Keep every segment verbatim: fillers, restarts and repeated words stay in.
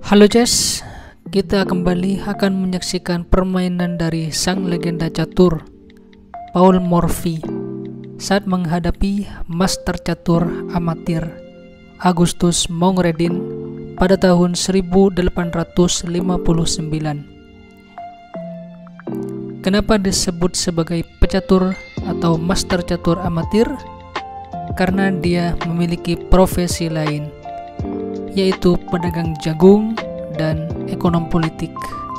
Halo Jess, kita kembali akan menyaksikan permainan dari sang legenda catur Paul Morphy saat menghadapi master catur amatir Augustus Mongredien pada tahun seribu delapan ratus lima puluh sembilan. Kenapa disebut sebagai pecatur atau master catur amatir? Karena dia memiliki profesi lain, yaitu pedagang jagung dan ekonom politik.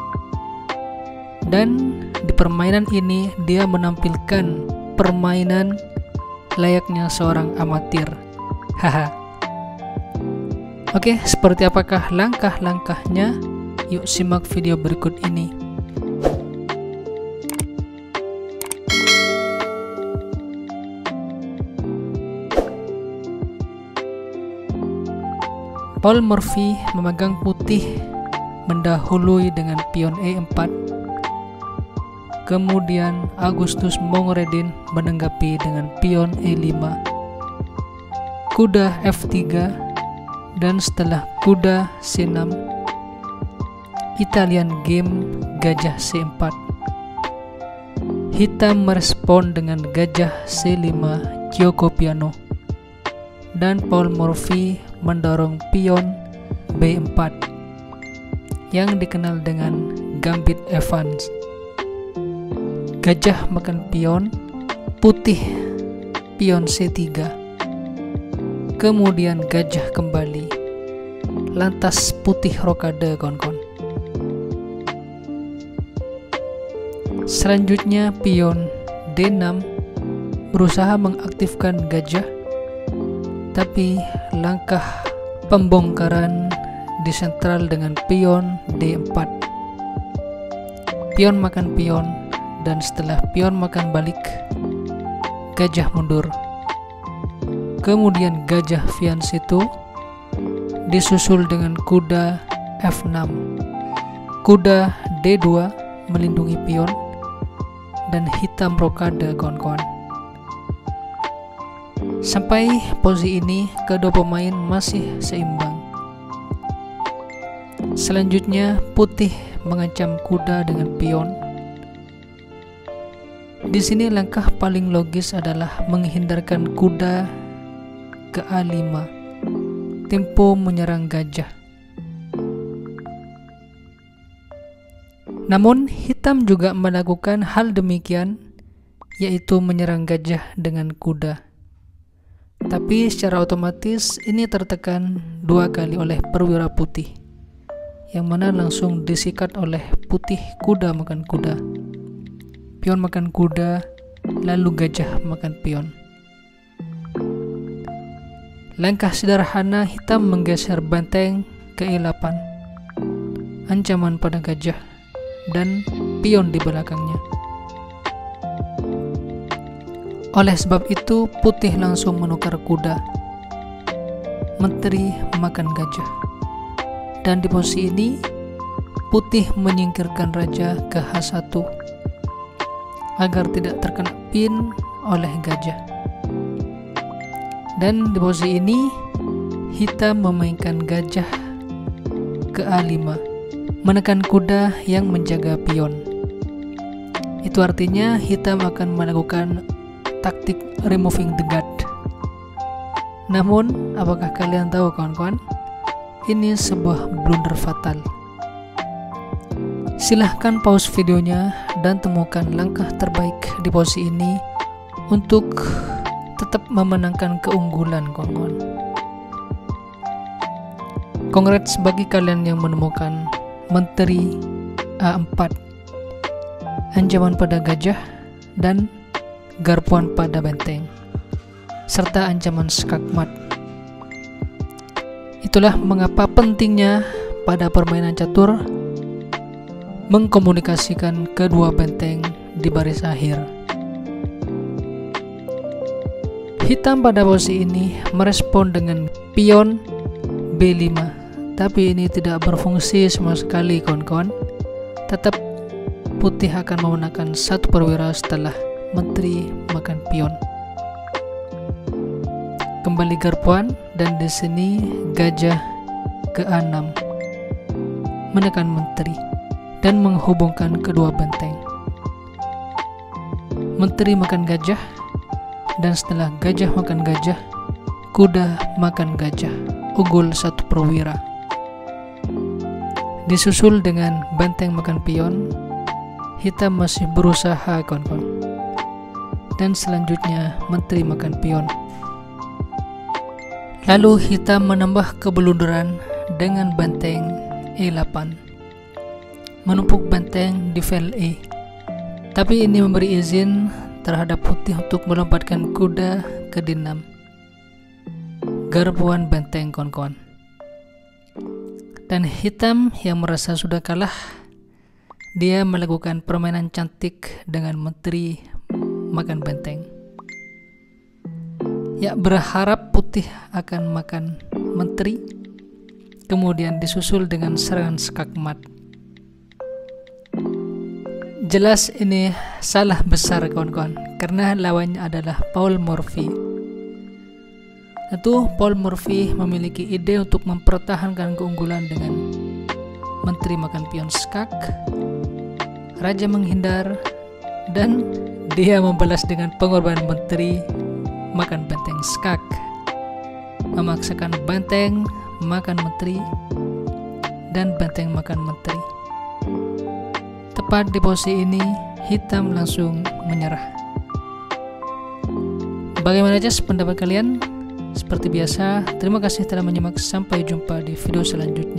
Dan di permainan ini dia menampilkan permainan layaknya seorang amatir. Haha. Oke, seperti apakah langkah-langkahnya? Yuk simak video berikut ini. Paul Morphy memegang putih mendahului dengan pion E empat. Kemudian Augustus Mongredien menanggapi dengan pion E lima. Kuda F tiga dan setelah kuda C enam, Italian game gajah C empat. Hitam merespon dengan gajah C lima Gioco Piano. Dan Paul Morphy mendorong pion B empat yang dikenal dengan gambit Evans. Gajah makan pion, putih pion C tiga. Kemudian gajah kembali, lantas putih rokade kawan-kawan. Selanjutnya pion D enam berusaha mengaktifkan gajah, tapi langkah pembongkaran disentral dengan pion D empat. Pion makan pion, dan setelah pion makan balik, gajah mundur. Kemudian gajah Fianchetto disusul dengan kuda F enam. Kuda D dua melindungi pion, dan hitam rokade kawan-kawan. Sampai posisi ini kedua pemain masih seimbang. Selanjutnya putih mengancam kuda dengan pion. Di sini langkah paling logis adalah menghindarkan kuda ke A lima, tempo menyerang gajah. Namun hitam juga melakukan hal demikian, yaitu menyerang gajah dengan kuda. Tapi secara otomatis ini tertekan dua kali oleh perwira putih, yang mana langsung disikat oleh putih kuda makan kuda, pion makan kuda, lalu gajah makan pion. Langkah sederhana hitam menggeser benteng ke E delapan, ancaman pada gajah dan pion di belakangnya. Oleh sebab itu putih langsung menukar kuda, menteri makan gajah. Dan di posisi ini putih menyingkirkan raja ke H satu agar tidak terkena pin oleh gajah. Dan di posisi ini hitam memainkan gajah ke A lima, menekan kuda yang menjaga pion. Itu artinya hitam akan melakukan taktik removing the guard. Namun, apakah kalian tahu kawan-kawan? Ini sebuah blunder fatal. Silahkan pause videonya dan temukan langkah terbaik di posisi ini untuk tetap memenangkan keunggulan kawan-kawan. Congrats bagi kalian yang menemukan menteri A empat, ancaman pada gajah dan garpuan pada benteng, serta ancaman skakmat. Itulah mengapa pentingnya pada permainan catur mengkomunikasikan kedua benteng di baris akhir. Hitam pada posisi ini merespon dengan pion B lima, tapi ini tidak berfungsi sama sekali kawan-kawan. Tetap putih akan memenangkan satu perwira setelah menteri makan pion. Kembali garpuan, dan di sini gajah ke A enam. menekan menteri dan menghubungkan kedua benteng. Menteri makan gajah, dan setelah gajah makan gajah, kuda makan gajah. Unggul satu perwira. Disusul dengan banteng makan pion. Hitam masih berusaha kawan-kawan. Dan selanjutnya menteri makan pion. Lalu hitam menambah kebelunduran dengan banteng E delapan, menumpuk banteng di file E. Tapi ini memberi izin terhadap putih untuk melompatkan kuda ke D enam. Garbuan banteng kawan-kawan. Dan hitam yang merasa sudah kalah, dia melakukan permainan cantik dengan menteri makan banteng. Ya, berharap putih akan makan menteri, kemudian disusul dengan serangan skakmat. Jelas ini salah besar kawan-kawan, karena lawannya adalah Paul Morphy. Tentu Paul Morphy memiliki ide untuk mempertahankan keunggulan dengan menteri makan pion skak. Raja menghindar dan dia membalas dengan pengorbanan menteri makan banteng skak, memaksakan banteng makan menteri dan banteng makan menteri. Tepat di posisi ini, hitam langsung menyerah. Bagaimana aja pendapat kalian? Seperti biasa, terima kasih telah menyimak. Sampai jumpa di video selanjutnya.